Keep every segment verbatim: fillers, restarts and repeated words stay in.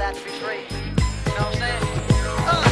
got to be free. You know what I'm saying? Uh.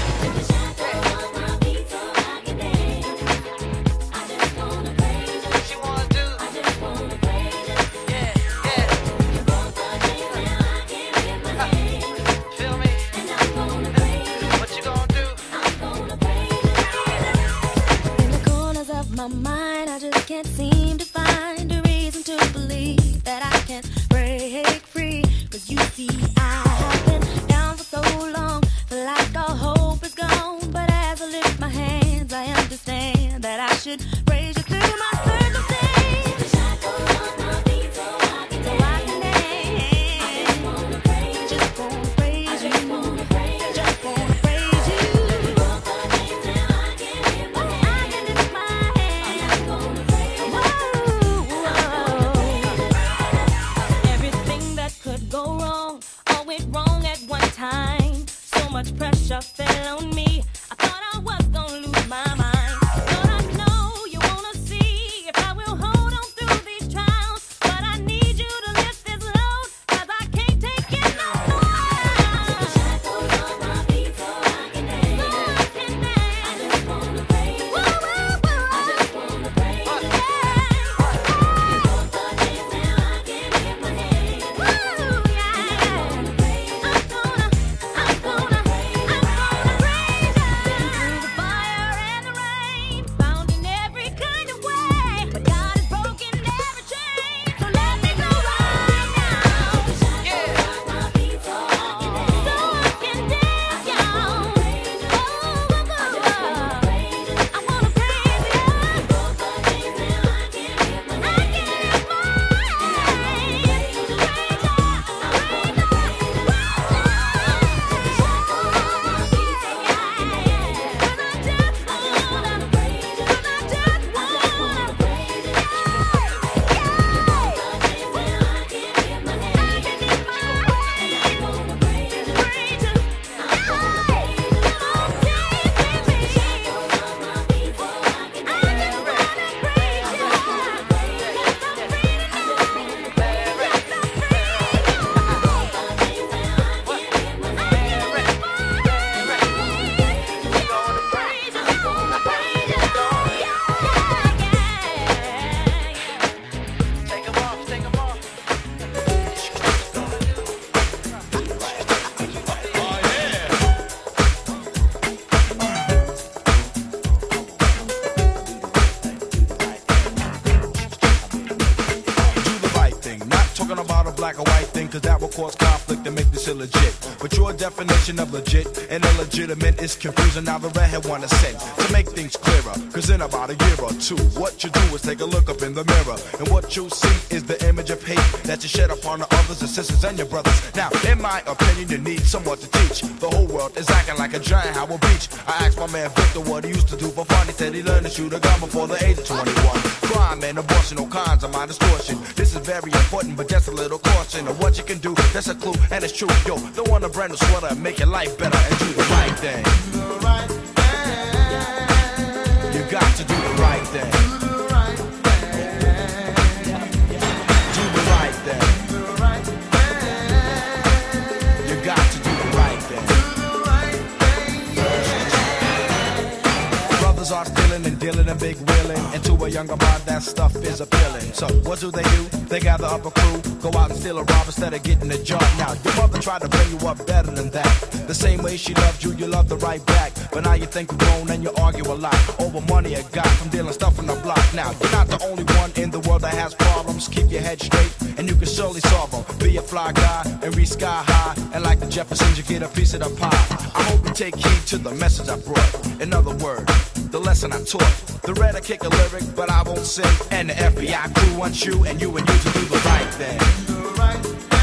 My mind, I just can't seem to find a reason to believe that I can break free. Cause you see, I have been down for so long, feel like all hope is gone. But as I lift my hands, I understand that I should praise you through my circumstance. Much pressure fell on me. I thought I was gonna lose my mind. But I know you wanna see if I will hold on through these trials. But I need you to lift this load, cause I can't take it no more. The shackles on my feet so I can dance. So I can dance. I just wanna praise you. Whoa, whoa, whoa. I just wanna praise you. You broke the chains and I can lift my hands. Woo, yeah. I'm gonna, I'm gonna black or white thing, cause that will cause conflict and make this illegit. But your definition of legit and illegitimate is confusing. Now the redhead wanna say, to make things clearer, cause in about a year or two, what you do is take a look up in the mirror, and what you see is the image of hate that you shed upon the others, the sisters and your brothers. Now, in my opinion, you need someone to teach. The whole world is acting like a giant Howard Beach. I asked my man Victor what he used to do for fun. He said he learned to shoot a gun before the age of twenty-one. Crime and abortion, all kinds of mind distortion. This is very important, but just a little caution of what you can do. That's a clue, and it's true. Yo, don't want a brand new sweater and make your life better and do the right thing. Do the right thing. You got to do the right thing. Do the right thing. Do the right thing. Do the right thing. You got to do the right thing. Do the right thing. Yeah. Brothers are stealing and dealing and big wheeling, and to a younger mind that stuff is appealing. So what do they do? They gather up a crew, go out and steal a rob instead of getting a job. Now your mother tried to bring you up better than that. The same way she loved you, you loved her right back. But now you think you're grown and you argue a lot over money you got from dealing stuff on the block. Now you're not the only one in the world that has problems. Keep your head straight and you can surely solve them. Be a fly guy and reach sky high, and like the Jeffersons you get a piece of the pie. I hope you take heed to the message I brought. In other words, the lesson I taught. The red I kick a lyric, but I won't sing. And the F B I crew wants you and you and you to do the right thing. Do the right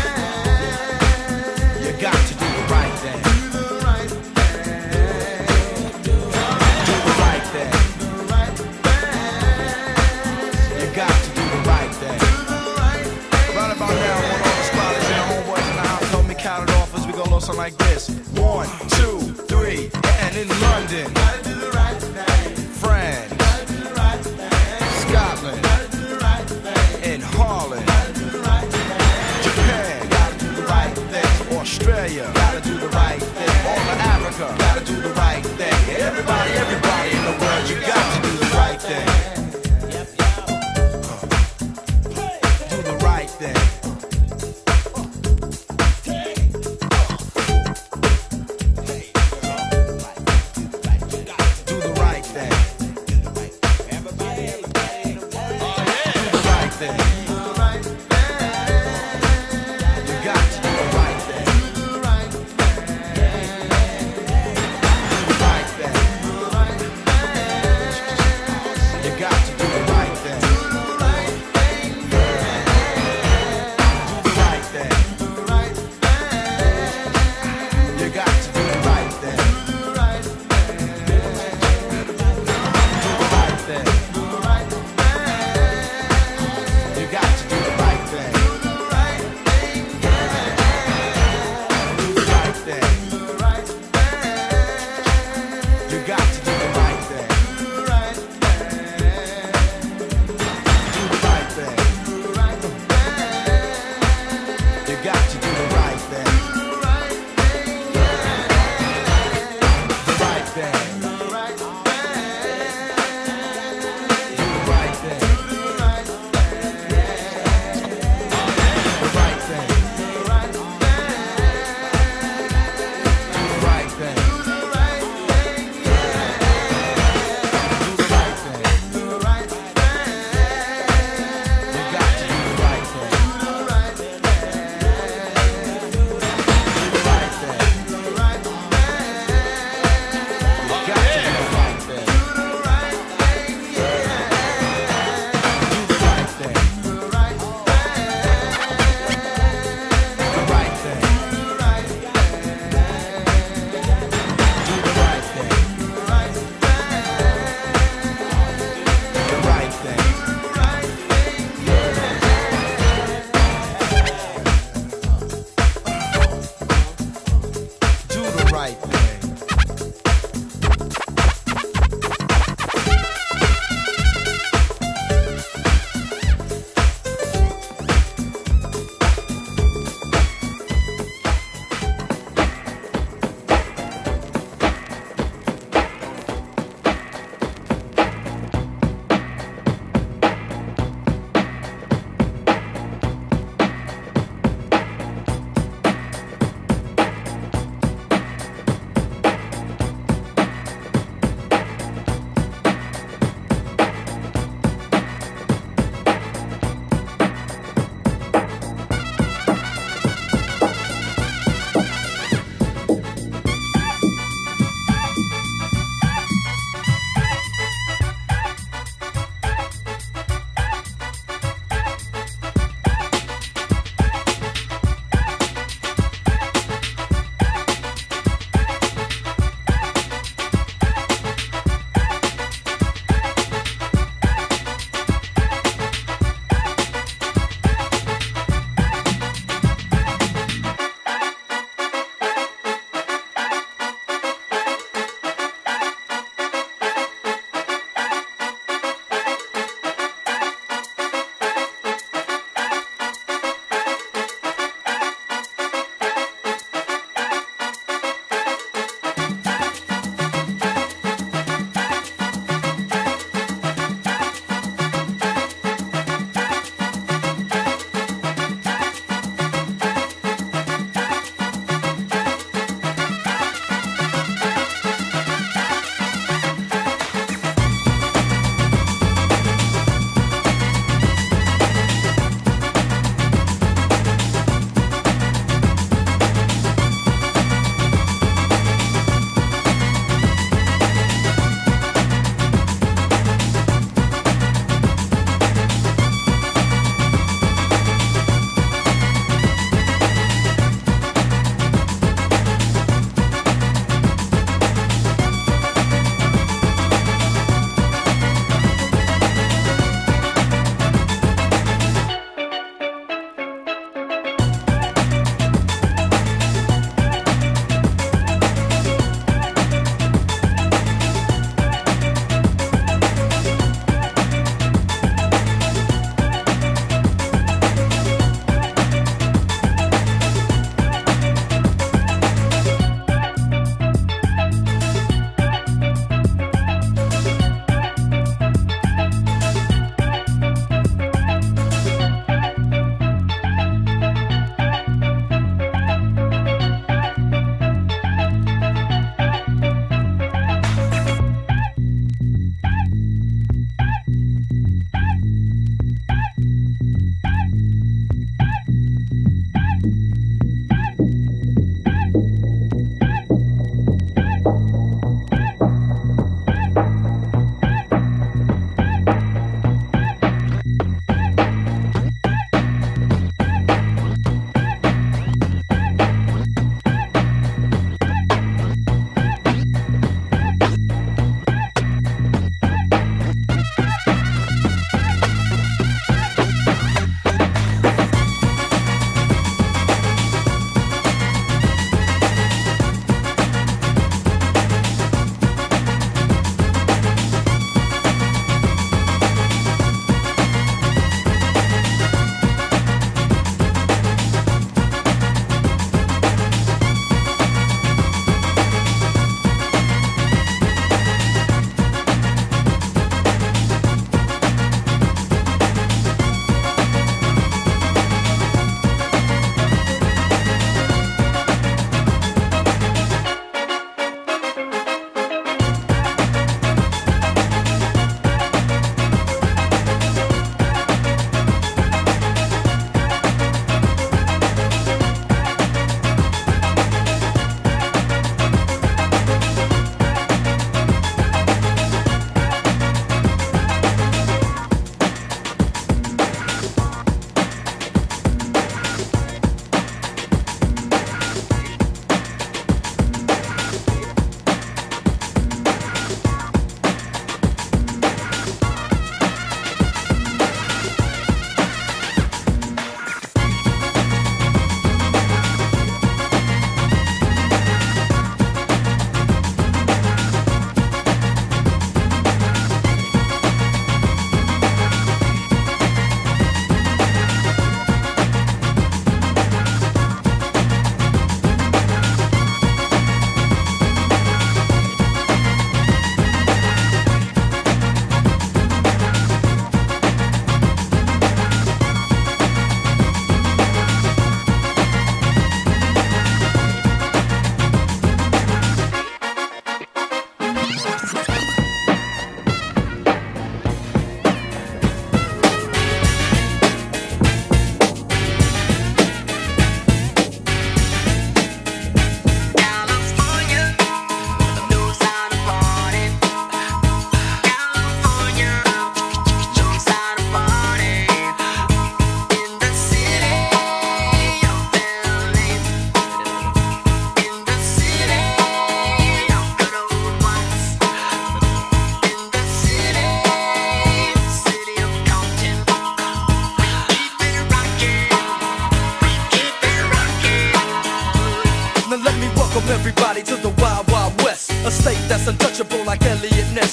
thing. You got to do the right thing. Do the right thing. Do the right thing. Do the right thing. You got to do the right thing. Do the right thing. Right about now, I want all the squatters and the homeboys in the house. Help me count it off as we go low something like this. One, two, three, and in London, Gotta do the right thing. France, Gotta do the right thing. Scotland, Gotta do the right thing. in Holland, Gotta do the right thing. Japan, Gotta do the right thing. Australia, Gotta do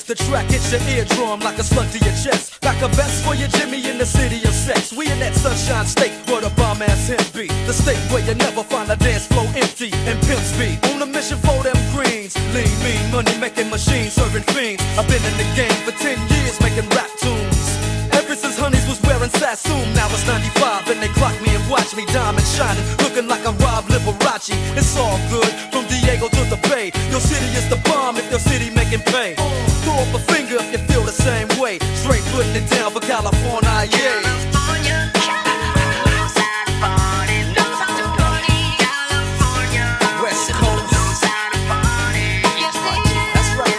The track hits your eardrum like a slug to your chest. Back a vest for your Jimmy in the city of sex. We in that sunshine state where the bomb ass him be. The state where you never find a dance floor empty and pimp speed. On a mission for them greens. Lean, mean, money making machines, serving fiends. I've been in the game for ten years making rap tunes. Ever since Honeys was wearing Sassoon. Now it's ninety-five and they clock me and watch me diamond shining, looking like I'm Rob Liberace. It's all good from Diego to the Bay. Your city is the bomb if your city making pay. Throw up a finger if you feel the same way. Straight putting it down for California, yeah. West Coast. That's right.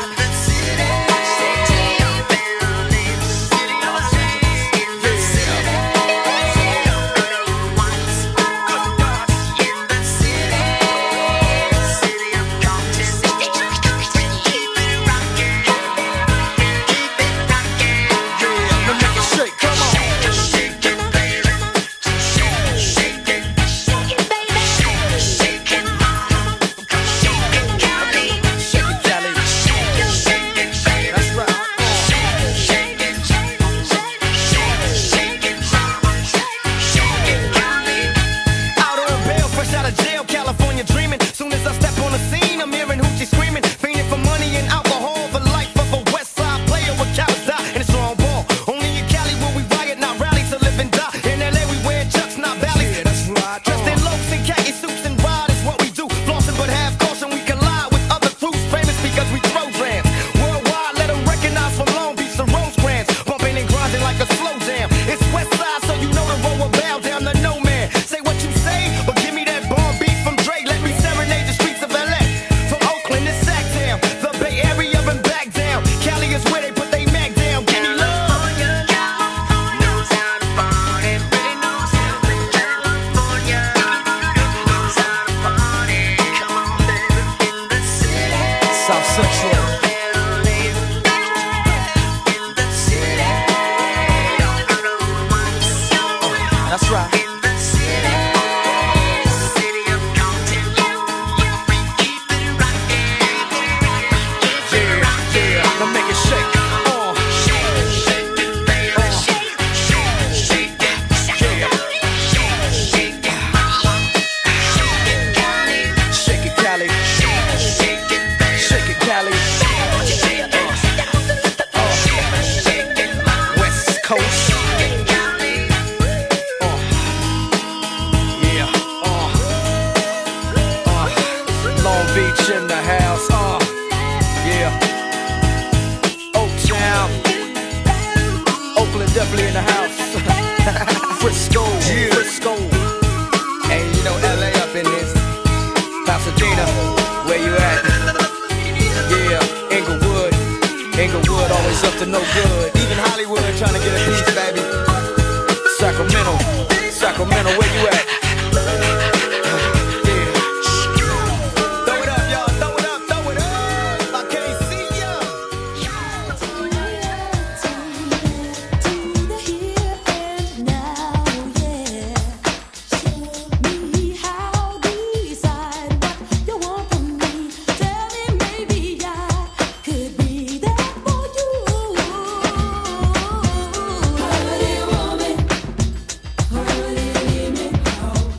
Oh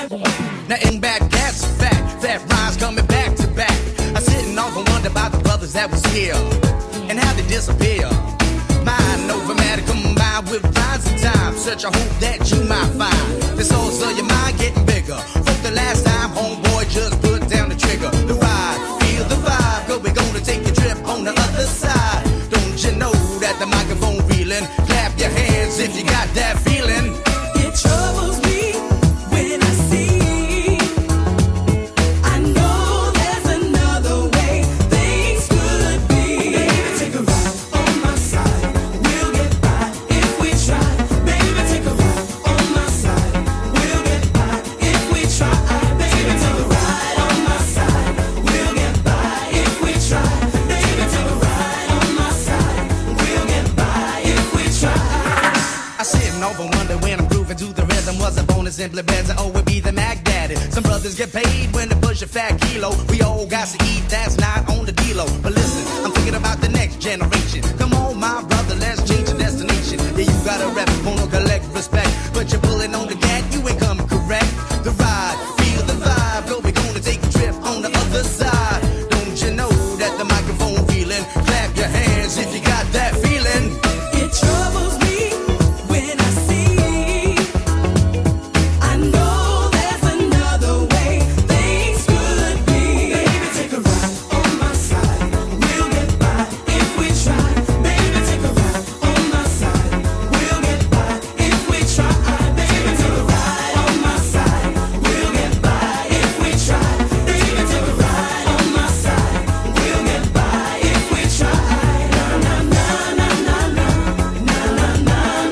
Now in back, that's a fact. Fat rhymes coming back to back. I sit and often wonder about the brothers that was here and how they disappear. Mind over matter combined with rhymes and time. Search, I hope that you might find the souls of your mind getting bigger. From the last time, homeboy just put down the trigger. The ride, feel the vibe, go, we're gonna take a trip on the other side. Don't you know that the microphone feeling? Clap your hands if you got that feeling. It troubles me when I see. I know there's another way things could be. Baby, take a ride on my side. We'll get by if we try. Baby, take a ride on my side. We'll get by if we try. Baby, take a ride on my side. We'll get by if we try. Baby, take a ride on my side. We'll get by if we try. I sit and over wonder when I'm grooving to the rhythm. Was a bonus simply better, oh, it be the Mac Daddy. Some brothers get paid when they push a fat kilo. We all got to eat, that's not on the D-Lo. But listen, I'm thinking about the next generation. Come on, my brother, let's change the destination. Yeah, you got a rep, wanna collect respect, but you're pulling on the gat, you ain't coming correct. The ride, feel the vibe, go, we're gonna take a trip on the other side. Don't you know that the microphone feeling? Clap your hands if you got that feeling. It troubles me when I see. I know there's another way things could be. Baby, take a ride on my side. We'll get by if we try. Baby, take a ride on my side. We'll get by if we try. Baby, take a ride on my side. We'll get by if we try. Baby, take a ride on my side. We'll get by if we try. Na na na na na na.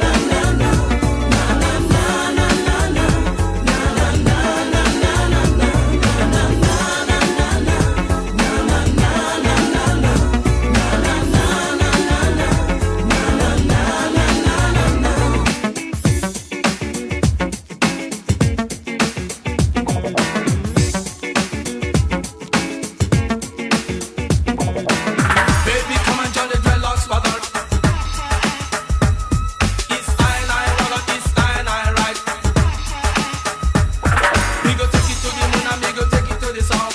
Baby, come and join the dreadlocks, brother. It's I and I, brother, it's I and I, right? We go take it to the moon and we go take it to the south.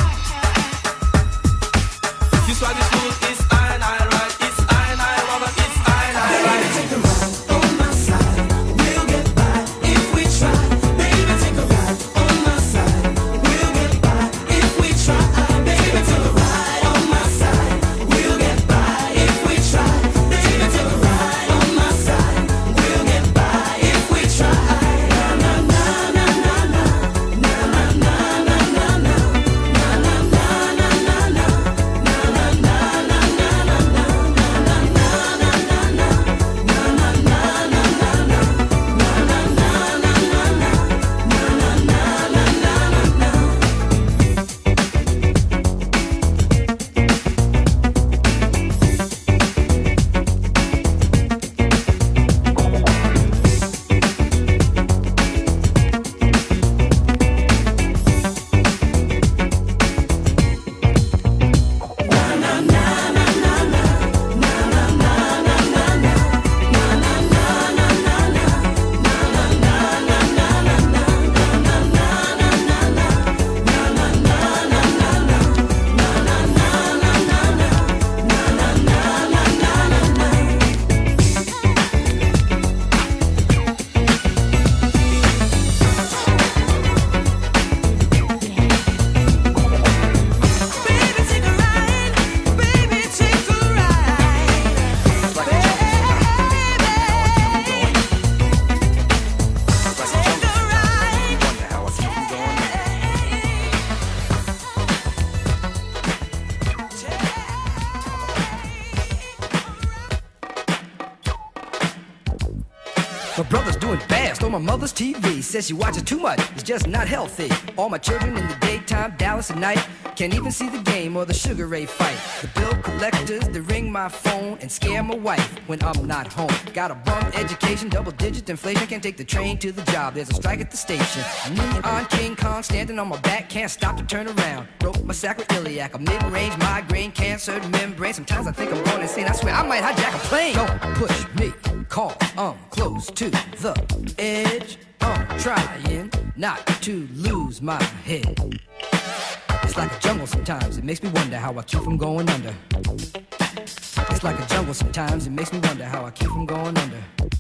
This why this food is I and I, right? It's I and I, brother, it's I and I, right? Take a ride on my side. We'll get by if we try. Baby, take a ride on my side. We'll get by if we try. Baby, take a ride on my side. We'll get by if we try. Baby, take a ride on my side. We'll get by if we try. Na na na na na na. Na na na na na na. Na na na na na na. Na na na na na na. Na na na na na na. Baby, take a ride. Baby, take a ride. Baby, take a ride. My brother's doing fast on my mother's T V. Says she watches too much, it's just not healthy. All my children in the daytime, Dallas at night. Can't even see the game or the Sugar Ray fight. The bill collectors, they ring my phone and scare my wife when I'm not home. Got a bum education, double digit inflation. Can't take the train to the job, there's a strike at the station. Neon King Kong standing on my back, can't stop to turn around. Broke my sacroiliac, a mid-range migraine, cancer membrane. Sometimes I think I'm going insane, I swear I might hijack a plane. Don't push me, call, I'm close to the edge. edge. I'm trying not to lose my head. It's like a jungle sometimes, it makes me wonder how I keep from going under. It's like a jungle sometimes, it makes me wonder how I keep from going under.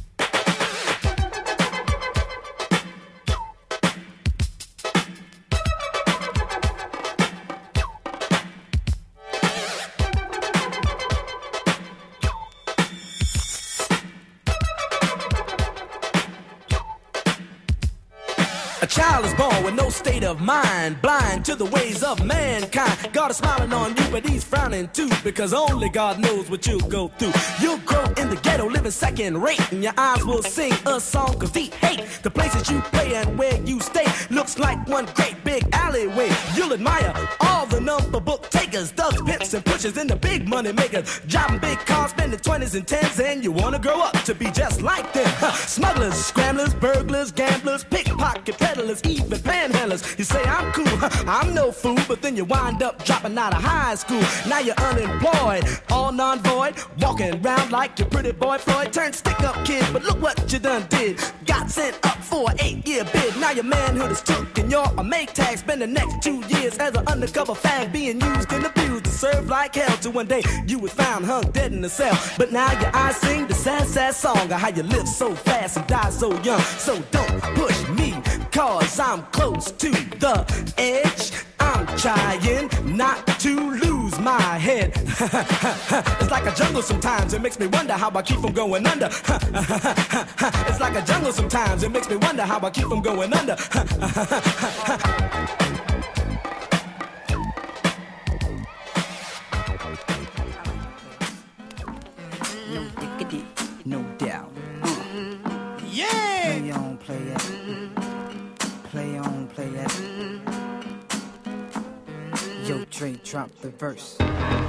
A child is born with no state of mind, blind to the ways of mankind. God is smiling on you, but he's frowning too, because only God knows what you'll go through. You'll grow in the ghetto, living second rate, and your eyes will sing a song of deep hate. The places you play and where you stay looks like one great big alleyway. You'll admire all the number book takers, thugs, pimps, and pushers, and the big money makers, driving big cars, spending twenties and tens, and you wanna grow up to be just like them. Smugglers, scramblers, burglars, gamblers, pickpocket peddlers, even panhandlers. You say I'm cool, I'm no fool, but then you wind up dropping out of high school. Now you're unemployed, all non-void, walking around like your pretty boy Floyd. Turned stick-up kid, but look what you done did. Got sent up for an eight-year bid. Now your manhood is took and you're a make tag. Spend the next two years as an undercover fag, being used and abused to serve like hell. Till one day you was found hung dead in a cell. But now your eyes sing the sad, sad song of how you live so fast and die so young. So don't push me, cause I'm close to the edge. I'm trying not to lose my head. It's like a jungle sometimes, it makes me wonder how I keep from going under. It's like a jungle sometimes, it makes me wonder how I keep from going under. No diggity, no doubt. Uh. Yeah! Play on, play it. Play on, play it. Yo, Dre, drop the verse.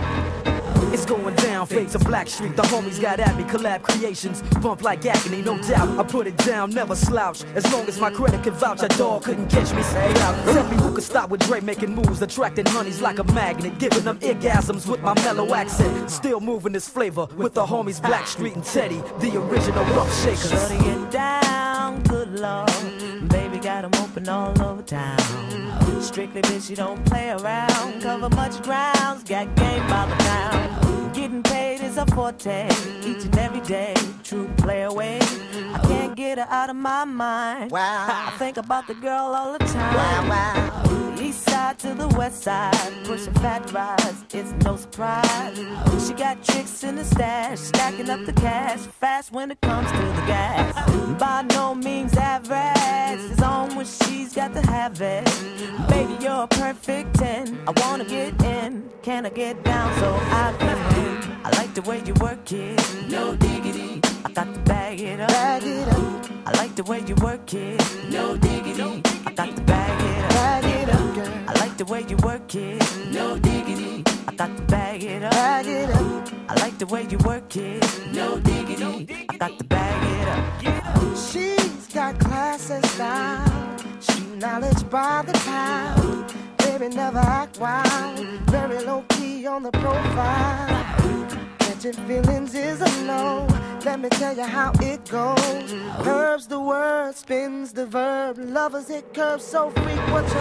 It's going down, fade to Black Street. The homies got at me, collab creations. Bump like agony, no doubt. I put it down, never slouch. As long as my credit can vouch, a dog couldn't catch me. Say out. Tell me who could stop with Dre making moves, attracting honeys like a magnet, giving them orgasms with my mellow accent. Still moving this flavor with the homies Black Street and Teddy, the original rough shakers. Shutting it down, good lord. Baby got 'em open all over town. Strictly bitch, you don't play around. Cover much grounds, got game by the pound. Getting paid is a forte, each and every day. True play away. I can't get her out of my mind. Wow. I think about the girl all the time. Wow, wow. East side to the west side, pushing fat rides, it's no surprise. She got tricks in the stash, stacking up the cash, fast when it comes to the gas. By no means average, it's on when she's got to have it. Baby, you're a perfect ten, I wanna get in, can I get down so I can win? I like the way you work it, no diggity, I got to bag it up, bag it up. I like the way you work it, no diggity, I got to bag it up, bag it up. I like the way you work it, no diggity, I got to bag it up, bag it up. I like the way you work it, no diggity, I got to bag it up. She's got class and style, she knowledge by the pound. Baby never act wild, very low key on the profile. Catching feelings is a no, let me tell you how it goes. Curves the word, spins the verb, lovers it curves so freak what you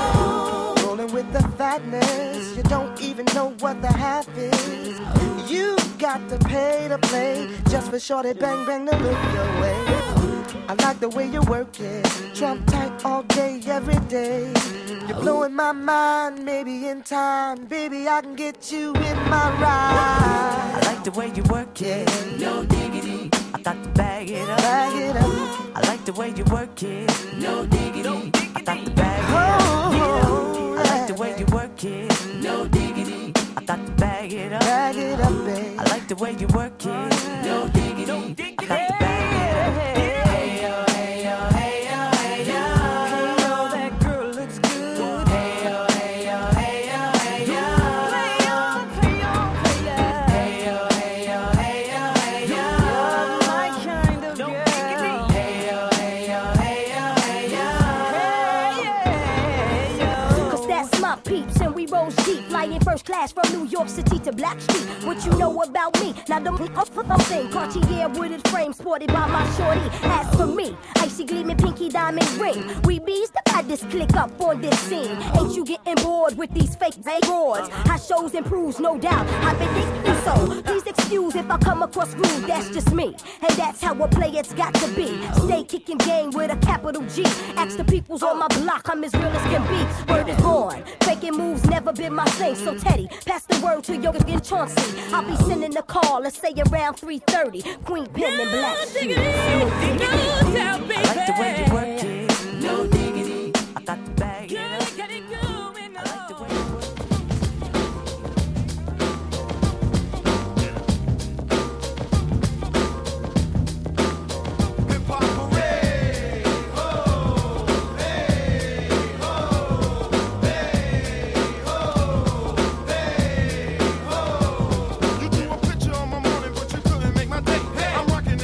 heard. Rolling with the fatness, you don't even know what the half is. You got to pay to play, just for shorty bang bang to look your way. I like the way you work it, trump tight all day, every day. You're blowing my mind, maybe in time, baby I can get you in my ride. I like the way you work it, no diggity, I got to bag it up, bag it up. I like the way you work it, no diggity, I got to bag it up. Oh, I like the way you work it, no diggity, I got to bag it up, bag it up, babe. I like the way you work it, no diggity, I got to bag it up. Hey yo, hey yo, hey yo, hey yo, hey yo, that girl looks good. Hey yo, hey yo, hey yo, hey yo, play on, play on, play on. Hey yo, hey yo, hey yo, hey yo, you're my kind of girl. Hey yo, hey yo, hey yo, hey yo, hey Rose Jeep, flying first class from New York City to Blackstreet. What you know about me? Now the thing, Cartier wooded frame sported by my shorty. As for me, icy gleaming pinky diamond ring. We bees the baddest click up on this scene. Ain't you getting bored with these fake roars? How shows improves, no doubt. I've been thinking so. Please excuse if I come across rude. That's just me, and that's how a player's got to be. Stay kicking game with a capital G. Ask the peoples on my block, I'm as real as can be. Word is born. Faking moves never been my thing. So Teddy, pass the word to Yoga and Chauncey. I'll be sending a call, let's say around three thirty. Queen Pen and Black Sheep. No diggity, I like the way you work it. No diggity, I got the bag. Yeah, get it going. I like the way you work it.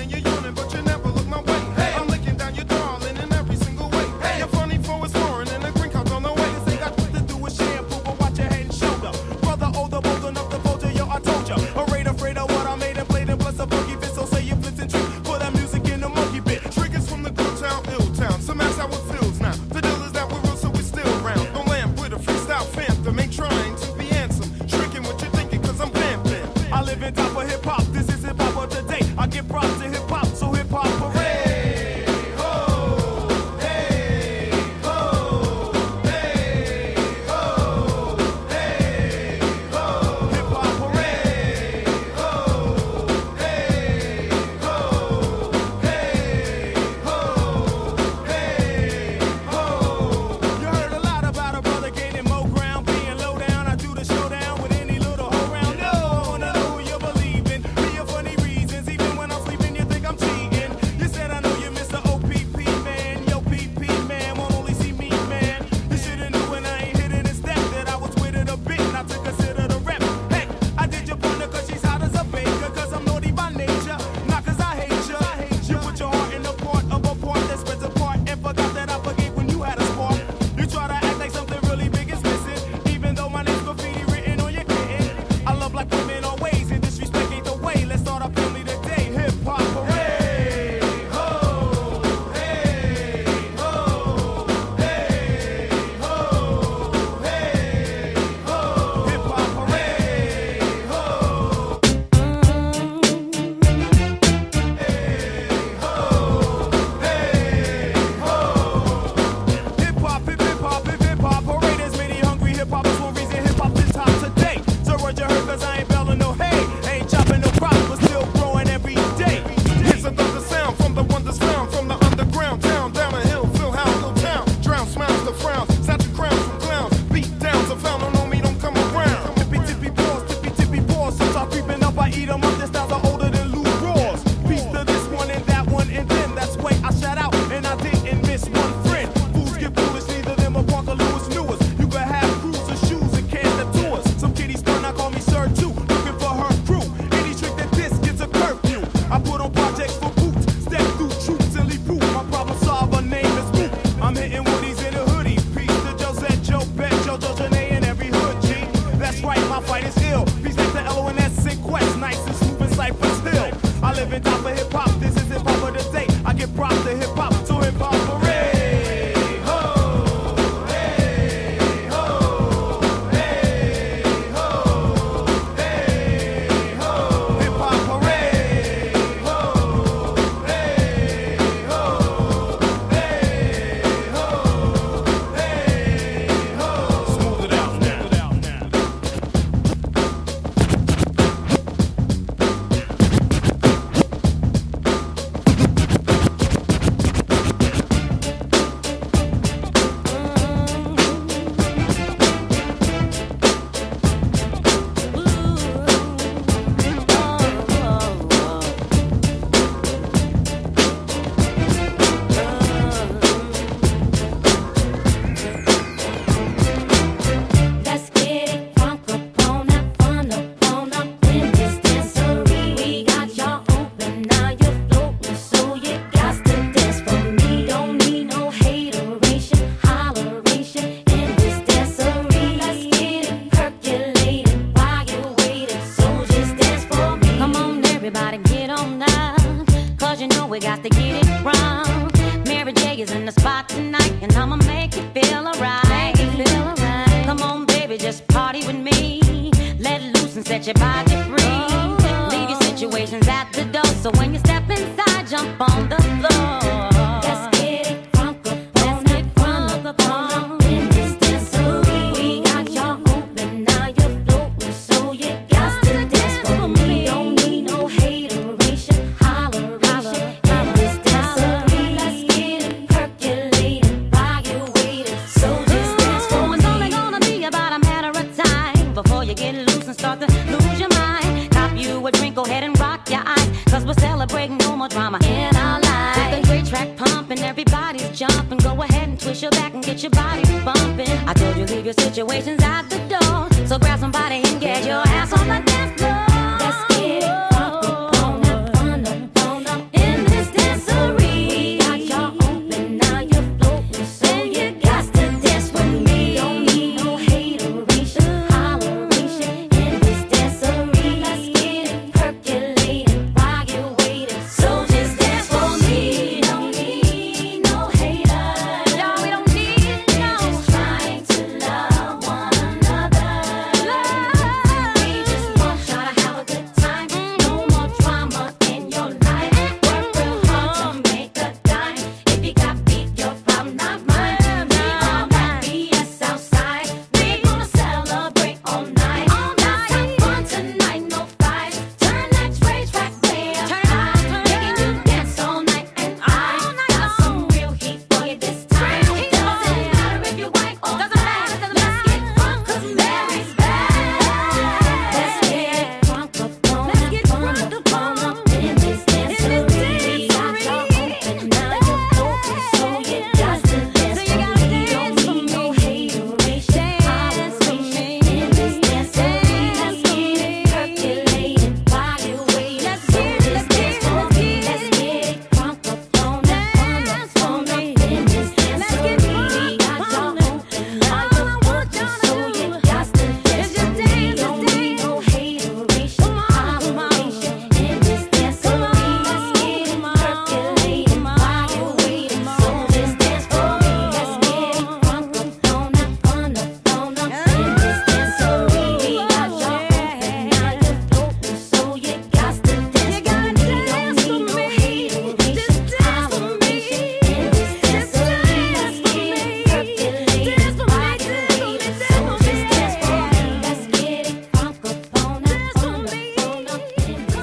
For it's foreign and a set your body free. Leave your situations at the door. So when you step inside, jump on the floor. Let's get it crunk up, let's get crunk up on in this dancery. We got y'all open, now you're floating, so you got to dance for me. Don't need no hateration, holleration in this dancery. Let's get it percolating while you're waiting. So just dance for me. It's only gonna be about a matter of time before you get loose and start to lose your mind. Cop you a drink, go ahead and rock your eyes, cause we're celebrating no more drama in our lives. With a great track pumping, everybody's jumping. Go ahead and twist your back and get your body bumping. I told you leave your situations at the door, so grab somebody and get your ass on the dance floor. Let's get it crunk up on up, on up, on up in this dancery. We got y'all open, now you're floating, so you got to dance with me. Don't need no hateration, holleration in this dancery. Let's get it percolating while you're waiting. So just dance for me. Don't need no haters. No, we don't need no. We just trying to love one another. Love. We just want y'all to have a good time. No more drama in your life. Work real hard to make a dime. If you got beat, your problem, not mine. We all got B S outside. We gonna celebrate all night. Let's have fun tonight, no fights. Turn that trade track way up high. Making you dance all night, and I got some real heat for you this time. Doesn't matter if you're white or black. Let's get crunk 'cause Mary's back. Let's get crunk up on up, on up, on up in this dancery. We got y'all open, now you're floating, so you got to dance for me. Don't need no hateration, holleration in this dancery. Let's get it percolating while you're waiting. So just dance for me. Let's get it crunk up on up, on up, on up in this dancery. We got y'all open, now you're floating, so you got to dance for me. Don't need no hateration, holleration in this dancery. Let's get it percolating while you're waiting. So just dance for me. Let's get it crunk up on up, on up, on up in this dancery. We got y'all open, now you're floating, so you got to dance for me. Don't need no hateration, holleration in this dancery. Let's get it percolating while you're waiting. So just dance for me. Let's get it crunk up on up, on up, on up in this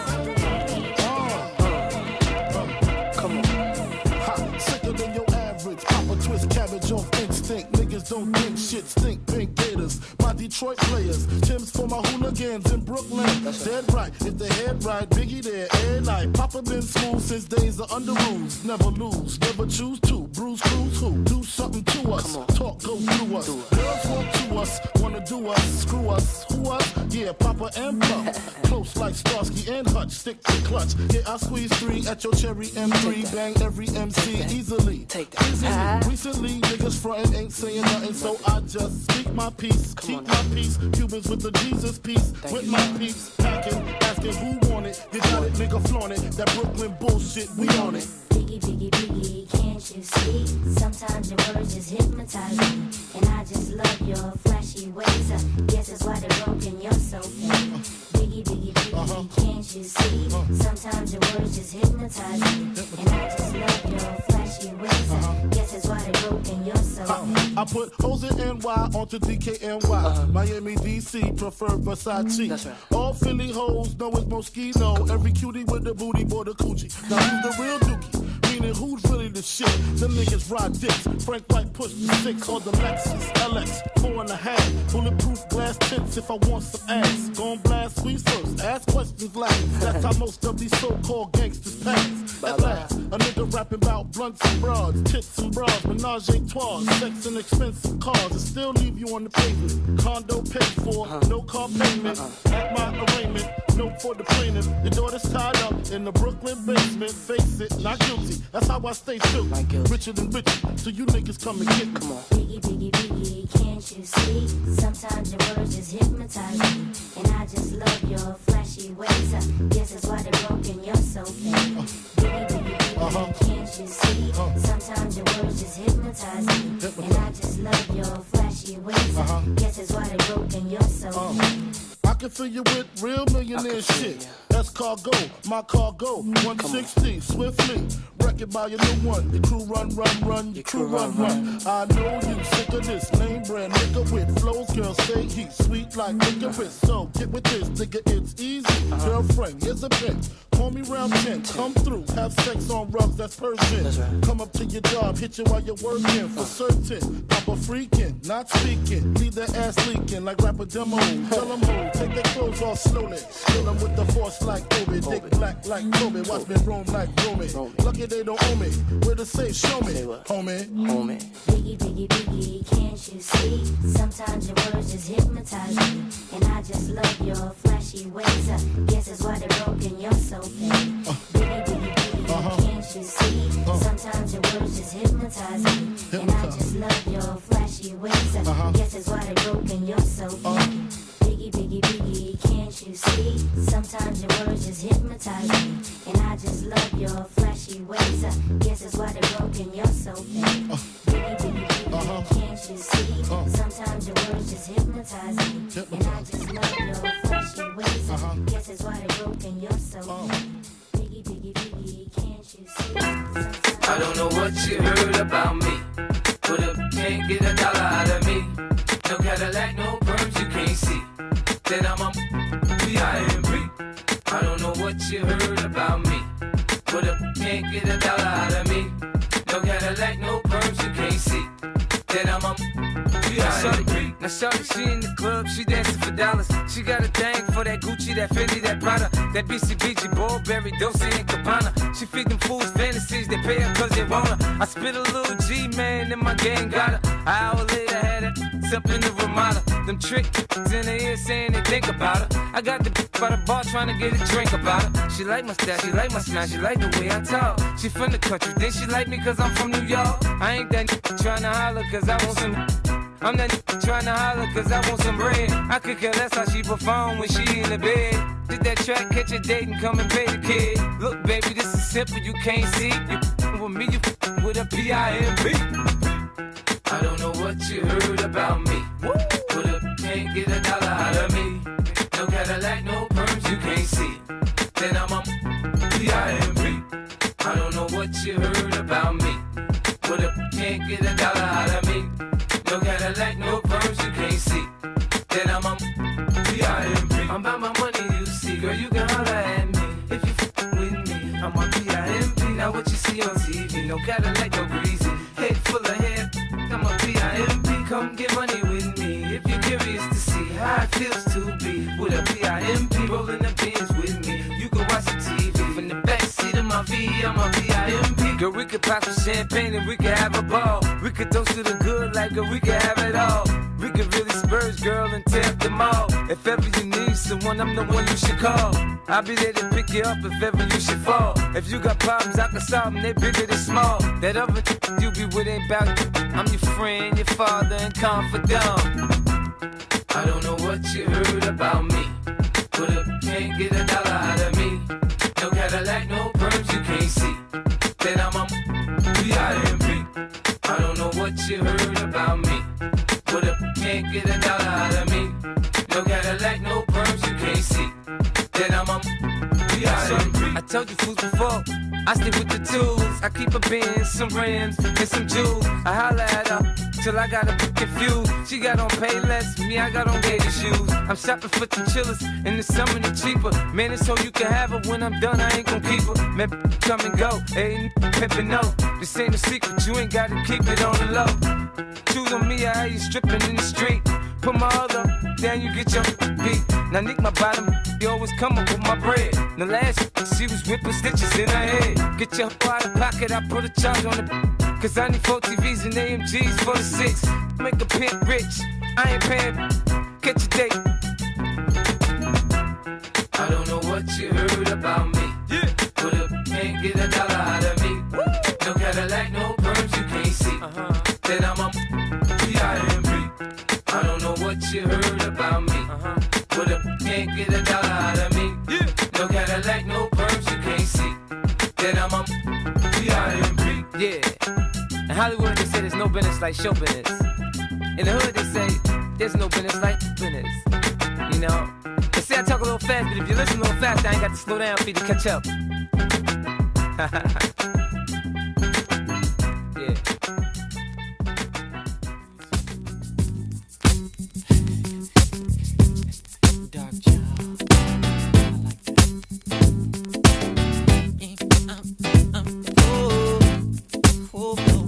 Come on. Ha, sicker than your average. Papa twist cabbage off instinct. Niggas don't think shit stink. Pink Gators. My Detroit players. Tim's for my hooligans in Brooklyn. Dead right. If the head right, Biggie there every night. Papa been smooth since days of under rules. Never lose. Never choose to. Bruise, cruise, who? Do something to us. Talk, go through us. Girls want to us. Wanna do us. Screw us. Who us? Yeah, Papa and Pump. Close like Starsky and Hutch. Stick to clutch. Yeah, I squeeze three at your cherry M three. Bang every M C easily. Easily. Recently, niggas frontin' ain't saying nothing, so I just speak my peace. Keep my peace. Cubans with the Jesus peace. With my peace. Packing, asking who want it. You got it, nigga, flaunt it. That Brooklyn bullshit, we on it. Biggie, biggie, biggie, can't you see? Sometimes your words just hypnotize me. And I just love your flashy ways. I guess that's why they're broken, you're so fake. Biggie, biggie, biggie, can't you see? Sometimes your words just hypnotize me. And I just love your flashy ways. I guess that's why they're broken, you're so fake. I put hoes in N Y onto D K N Y. Miami, D C, prefer Versace. That's right. All Philly hoes know it's Moschino. Every cutie with the booty, boy, the coochie. Now who's the real dookie? Meaning who's really the shit? Them niggas ride dicks. Frank White push the six on the Lexus L X, four and a half. Bulletproof glass tips if I want some ass. Gon' blast sweets first, ask questions last. That's how most of these so-called gangsters pass. At last, a nigga rapping about blunts and broads, tits and bras, menage a trois, sex and expensive cars, and still leave you on the pavement. Condo paid for, no car payment. At my arraignment, note for the plaintiff. Your daughter's tied up in the Brooklyn basement. Face it, not guilty. That's how I stay true. Richer than richer, so you niggas come and get me. Come on. Biggie, biggie, biggie, can't you see? Sometimes your words just hypnotize me. And I just love your flashy ways. I guess that's why they're broken, you're so fake. Biggie, biggie, biggie, can't you see? Sometimes your words just hypnotize me. And I just love your flashy ways. I guess that's why they're broken, you're so fake. I I can fill you with real millionaire shit. That's cargo, my cargo, one sixty, swiftly. Wreck it by your new one. Your crew run, run, run, your crew run, run. I know you sick of this name brand nigga with flows. Girls say he's sweet like licorice. So get with this, nigga, it's easy. Girlfriend, here's a bitch. Call me round ten, come through, have sex on rugs, that's Persian. Come up to your job, hit you while you're working. For certain, Papa freaking, not speaking. Leave their ass leaking like rapper demo. Tell them who, take their clothes off slowly. Kill them with the force like Obi. Dick black like Kobe, watch me roam like Romy. Lucky they don't owe me, where the safe, show me, homie. Homie. Biggie, biggie, biggie, can't you see? Sometimes your words just hypnotize me. And I just love your flashy ways. I guess that's why they're broken, you're so fake. Uh, biggie, biggie, biggie, uh-huh. Can't you see? Uh, Sometimes your words just hypnotize me. Hypnotize. And I just love your flashy ways. I uh-huh. guess that's why they're broken, you're so fake. Uh, Biggie, biggie, biggie, can't you see? Sometimes your words just hypnotize me. And I just love your flashy ways. I guess that's why they're broken, you're so fake. Uh, biggie, biggie, biggie, uh-huh. can't you see? Uh, Sometimes your words just hypnotize me. Hypnotize. And I just love your flashy ways. I uh-huh. guess that's why they're broken, you're so uh, fake. Biggie, biggie, biggie, can't you see? Sometimes I don't know what you heard about me. Put up, can't get a dollar out of me. No Cadillac, no perms you can't see. Then I'm a B I M B. I don't know what you heard about me. Put up, can't get a dollar out of me. No Cadillac, no perms you can't see. Then I'm a B I M B. Now shorty, she in the club, she dancing for dollars. She got a thing for that Gucci, that Fendi, that Prada, that B C B G, Burberry, Dolce and Gabbana. She feed them fools fantasies, they pay her cause they want her. I spit a little G, man, and my gang got her. An hour later, had her something to Ramada. Them trick in her ear saying they think about her. I got the by the bar trying to get a drink about her. She like my style, she like my smile, she like the way I talk. She from the country, then she like me cause I'm from New York. I ain't that trying to holler cause I want some. I'm that trying to holler cause I want some bread. I could care less how she perform when she in the bed. Did that track, catch a date and come and pay the kid. Look baby, this is simple, you can't see. You with me, you with a P I M B. I don't know what you heard about me. Put up, can't get a dollar out of me. No Cadillac, no perms you can't see. Then I'm a P I M B. I don't know what you heard about me. Put up, can't get a dollar out of me. No Cadillac, no perms you can't see. Then I'm a P I M B. I'm about my money, you see. Girl, you can holler at me if you f***ing with me. I'm a P I M B. Now what you see on T V, no Cadillac, no greasy. Head full of hair, I'm a P I M B. Come get money with me if you're curious to see how it feels to be with a P I M B. Rolling the bins with me. You can watch the T V from the backseat of my V. I'm a P I M B. Girl, we could pop some champagne and we could have a ball. We could toast to the good like girl, we could have it all. We could really spurge, girl, and tear up them all. If ever you need someone, I'm the one you should call. I'll be there to pick you up if ever you should fall. If you got problems, I can solve them, they bigger than small. That other you be with ain't about you. I'm your friend, your father, and confidant. I don't know what you heard about me. Put up, can't get a dollar out of me. No Cadillac, no perms you can't see. Then I'm a P I M B. I don't know what you heard about me. Put up, can't get a dollar out of me. No Cadillac, no perms you can't see. Then I'm a P I M B. I told you fools before, I stick with the tools. I keep a Benz, some rims, and some jewels. I holla at her till I got her confused. She got on Payless, me I got on gator shoes. I'm shopping for the chillers, in the summer the cheaper. Man, it's so you can have her. When I'm done, I ain't gon' keep her. Man, come and go, ain't pimpin' no. This ain't a secret, you ain't gotta keep it on the low. Choose on me, I you stripping in the street. Put my other down, you get your beat. Now nick my bottom, you always come up with my bread. The last she was whipping stitches in her head. Get your out of pocket, I put a charge on the. Cause I need four T Vs and A M Gs for the six. Make a pimp rich, I ain't paying. Catch a date. I don't know what you heard about me. Yeah. Put up, can't get a dollar out of me. Woo. No Cadillac, no perms you can't see. Uh-huh. Then I'm a P I M B. I don't know what you heard about me. Uh-huh. Put up, can't get a dollar out of me. Yeah. No Cadillac, no perms you can't see. Then I'm a P I M B. Yeah. In Hollywood they say there's no business like show business. In the hood they say there's no business like business. You know, fast, but if you listen a little fast, I ain't got to slow down for you to catch up. Yeah. Dark child. I like that. Um, um, oh, oh, oh.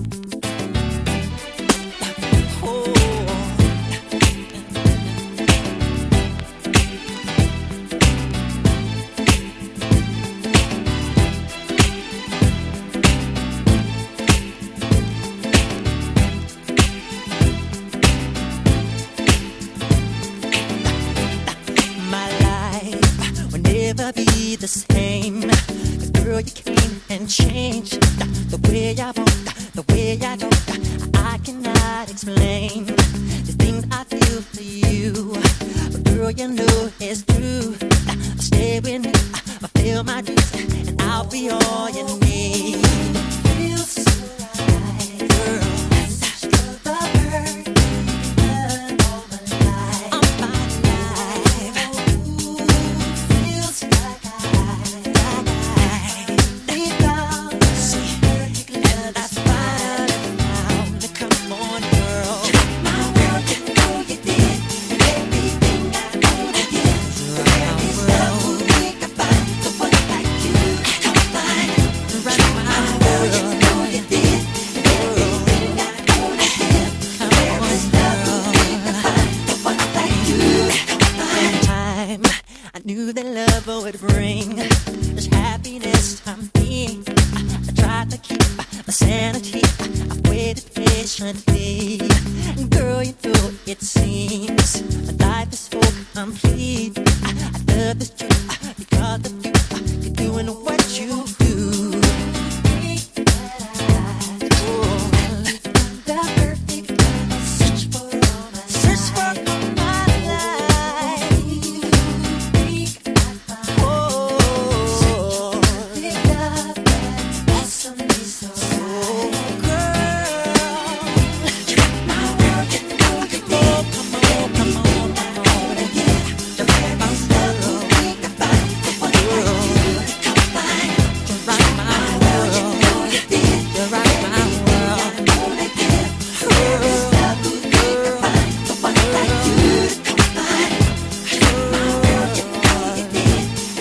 Be the same, 'cause girl, you came and changed the way I want, the way I go. I cannot explain the things I feel for you, but girl, you know it's true. Stay with me, fulfill my dreams, and I'll be all you need. Feels so right, girl. The bird, all my life, all my life. Feels like I, like I, deep down, see, and that's fine now. Come on, girl. My world, you know you did everything I know to give. There's no way I find someone like you. Come find, right, my world, you know you did everything I know to give. There's no way I find someone like you. Come find. Time, I knew that love would bring this happiness to me. I tried to keep my sanity. I waited patiently. Girl, you know it seems my life is so complete. I, I love this truth because of you. You're doing what you do. Oh, the perfect love. Search for all my life. Search for all my life. Oh, big love that's awesome, so right. Girl, my world, you know you did. Come on, come on, come on, again. The very most love we can find. What I do to come find. You rock my world, you know you did. You rock my world. I know they did. The very love we can find. What I do to come find. My world, you know you did.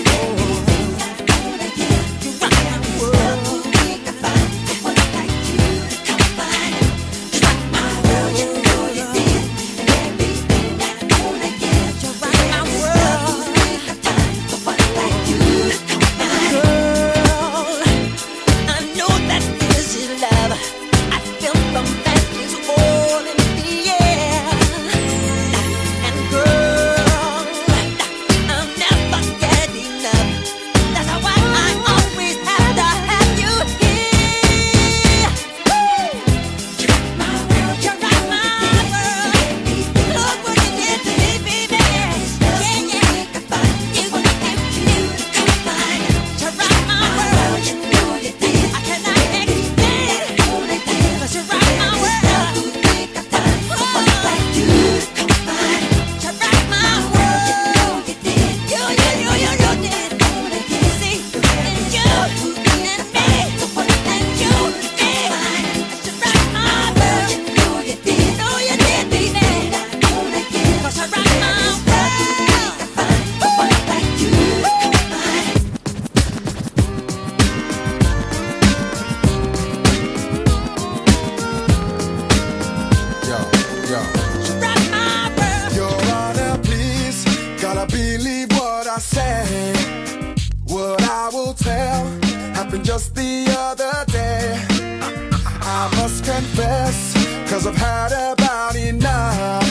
Your Honor, please, gotta believe what I say. What I will tell happened just the other day. I must confess, cause I've had about enough.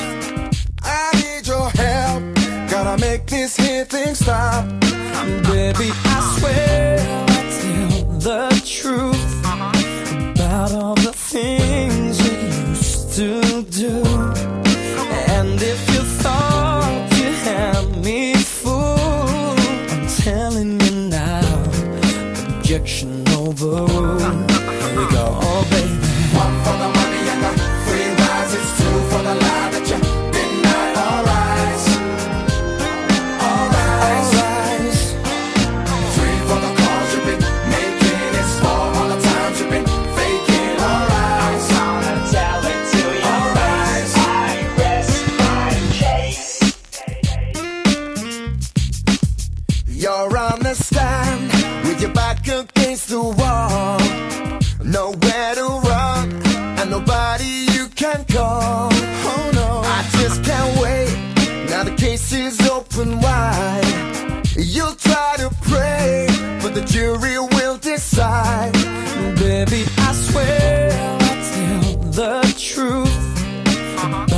I need your help, gotta make this here thing stop. Baby, I swear I'll tell the truth about all the things we used to do. And if you thought you had me fooled, I'm telling you now, objection overruled. Here we go, oh baby. One for the money and the free rides, it's two for the lie that you denied. Alright, alright.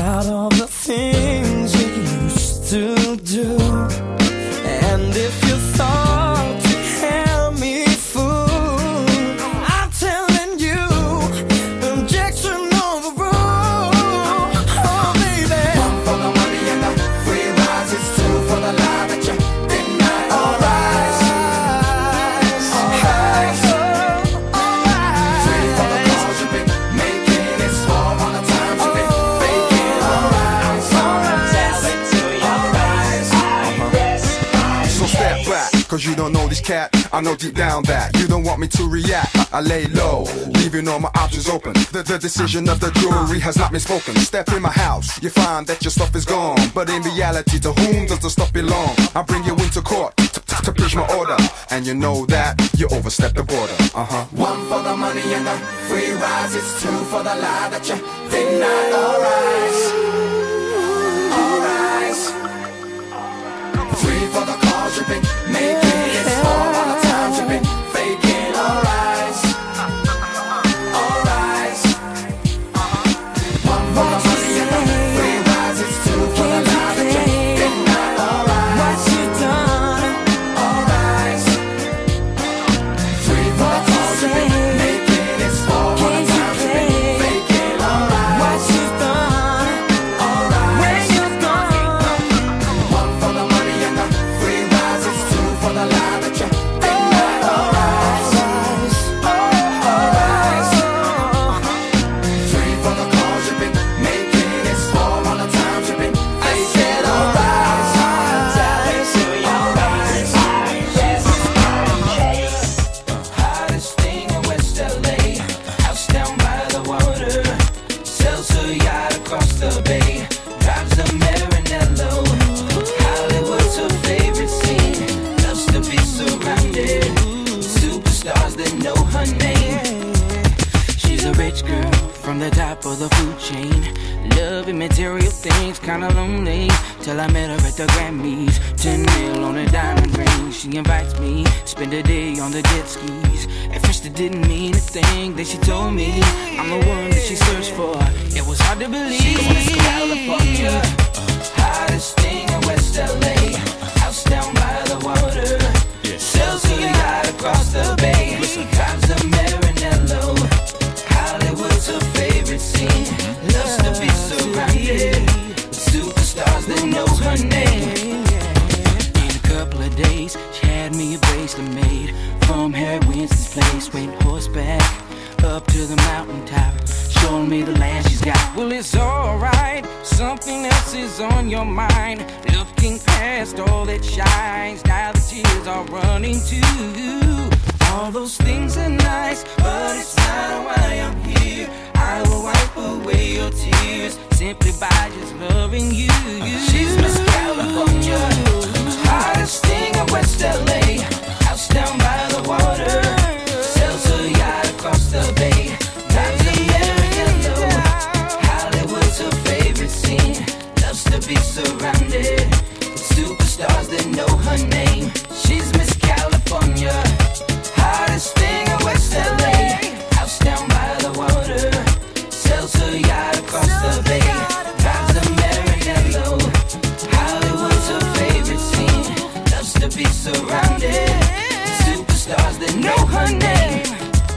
about all the things we used to do. And if you thought you had me fooled, I'm telling you, objection overruled. Oh, baby. One for the money and the free rise. It's two for the lie that you deny. All rise. All rise. Three for the calls you've been making. It's four on the times you've been faking. All rise. All rise. So step back, cause you don't know this cat. I know deep down that you don't want me to react. I lay low, leaving all my options open. The, the decision of the jury has not been spoken. Step in my house, you find that your stuff is gone. But in reality, to whom does the stuff belong? I bring you into court to, to, to push my order. And you know that you overstepped the border. Uh-huh. One for the money and the free rise. It's two for the lie that you deny. All rise. All rise. Three for the calls you've been making. It's four all the times you've been faking. All rise. All rise. One for the money and the free rise. It's two for the lie that you deny. All rise. What you done? All rise. Three for the calls you've been making. It's four all the times you've been faking. All rise. What you done? All rise. Where you gone? One for the money and the free rise. It's two for the lie that you deny. All rise. All rise. Three for the calls you've been making. It's four all the times you've been faking. All rise. Hottest thing in West L A, house down by the water, sells her yacht across the bay, drives the Maranello. Hollywood's her favorite scene, loves to be surrounded with superstars that know her name. She's a rich girl from the top of the food chain, loving material things, kinda lonely, till I met her at the Grammys. Ten mil on a diamond ring, she invites me, spend a day on the jet skis. At first it didn't mean a thing, then she told me I'm the one that she searched for. It was hard to believe. She's Miss California, hottest thing in West L A, house down by the water, sells her yacht across the bay, drives a Maranello. Hollywood's her favorite scene, loves to be surrounded with superstars that know her name. In a couple of days, she had me a bracelet made from Harry Winston's place. Went horseback up to the mountaintop, showing me the land she's got. Well, it's alright, something else is on your mind. Looking past all that shines, now the tears are running too. All those things are nice, but it's not why I'm here. I will wipe away your tears simply by just loving you. She's Miss California, hottest thing in West L A, house down by the water, sells her yacht across the bay, drives a Maranello. Hollywood's her favorite scene, loves to be surrounded with superstars that know her name. She's Miss California, hottest thing in West L A, house down by the water, sells her yacht across the bay, drives a Maranello. Hollywood's her favorite scene, loves to be surrounded with superstars that know her name.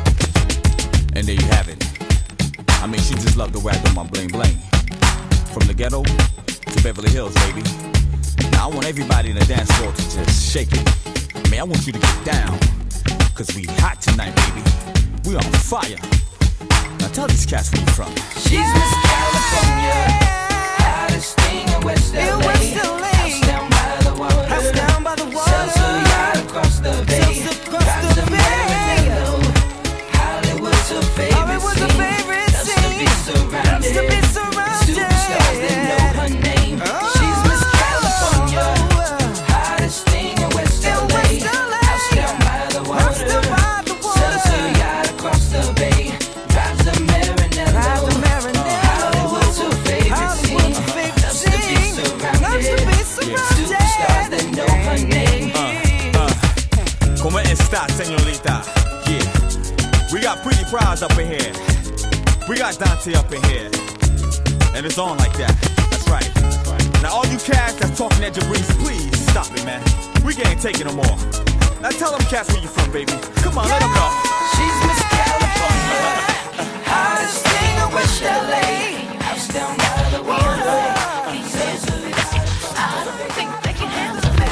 And there you have it. I mean, she just loved to whack on my bling bling. From the ghetto to Beverly Hills, baby. Now I want everybody in the dance floor to just shake it. I mean, I want you to get down, cause we hot tonight, baby. We on fire. Now tell these cats where you from. She's Miss California, hottest thing in West L A, house down by the water, house down by the water, sells her yacht across the bay, drives a Maranello. Hollywood's her favorite scene, loves to be surrounded with superstars that know her name. She's Miss California, hottest thing in West L A, house down by the water, sells her yacht across the bay, drives a Maranello. Hollywood's her favorite scene, loves to be surrounded with superstars that know her name. Uh, uh, ¿Cómo está, señorita? Yeah, we got Pretty Prize up in here. We got Dante up in here. And it's on like that. That's right. Now all you cats that's talking at Jabrice, please stop it, man. We can't take it no more. Now tell them cats where you from, baby. Come on, let them know. She's Miss California, hottest thing in West L A. House down by the water. These days of it, I don't think they can handle it.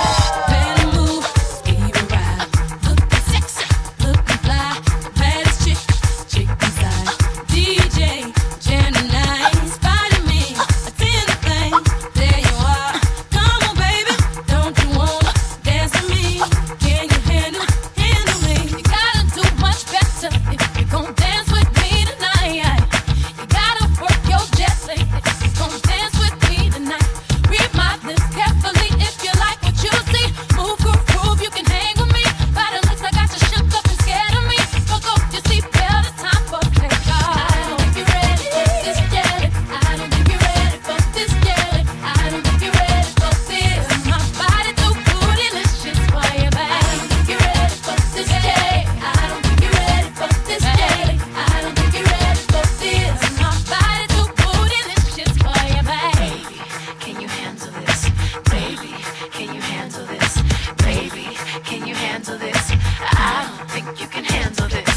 Better move, even ride. Looking sexy, looking fly. Baddest chick, chick inside. D J, Gemini, spotted me. Attend the thing, there you are. Come on, baby, don't you wanna dance with me? Can you handle, handle me? You gotta do much better if you gon' dance with me tonight. You gotta work your jet lag if you gon' dance with me tonight. Read my lips carefully if you like what you see. Move, groove, groove, you can hang with me. By the looks I got you shook up and scared of me. Fuck off your seatbelt, it's time for takeoff. I don't think you're ready for this jelly. I don't think you're ready for this jelly. I don't think you're ready for this. My body too bootylicious for you, babe. I don't think you're ready for this jelly. I don't think you're ready for this jelly. I don't think you're ready for this. My body too bootylicious for you, babe. Can you handle this? Baby, can you handle this? Baby, can you handle this? I don't think you can handle this.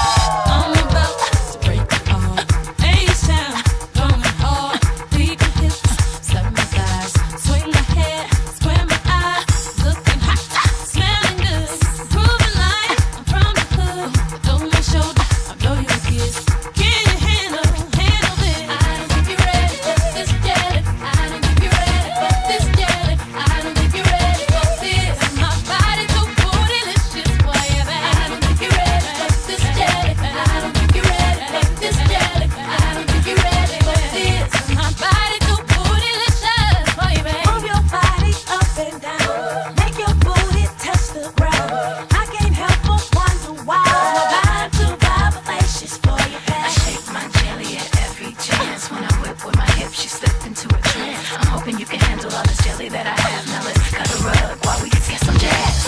I'm about to break it all. H-Town, going hard. Beat the hips, slap my thighs. Swing my hair, square my eyes. Looking hot, smelling good. Proving like I'm from the hood. Over my shoulder, I blow you a kiss. Can you handle, handle this? I don't think you're ready for this jelly. I don't think you're ready for this jelly. I don't think you're ready for this. My body too bootylicious for you, babe. I don't think you're ready for this jelly. I don't think you're ready for this jelly. I don't think you're ready for this. My body too bootylicious for you, babe. Move your body up and down. Make your booty touch the ground. I can't help but wonder why. My vibe too vivacious for you, I babe. shake my jelly at every chance. When I whip with my hips, she slipped into a trance. I'm hoping you can handle all this jelly that I have. Now let's cut a rug while we get some jazz.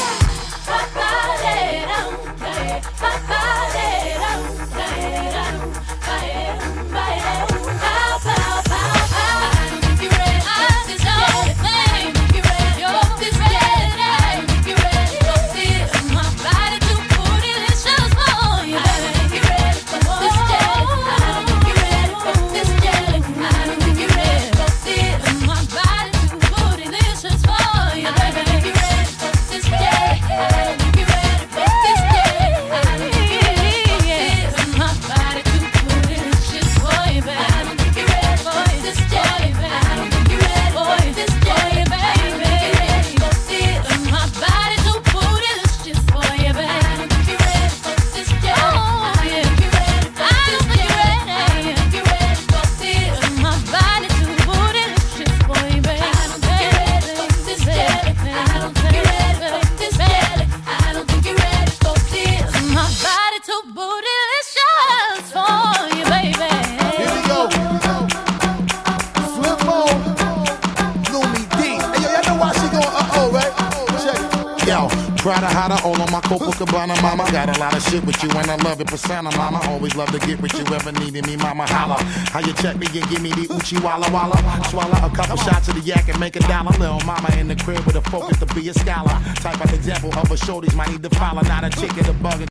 Prada, hotter, all on my Copacabana, mama. Got a lot of shit with you and I love it, persona, mama. Always love to get with you, ever needed me, mama. Holla, how you check me and give me the Uchi Walla Walla. Swallow a couple shots of the yak and make a dollar. Little mama in the crib with a focus to be a scholar. Type of example of a shorties might need to follow, not a chick in the bug.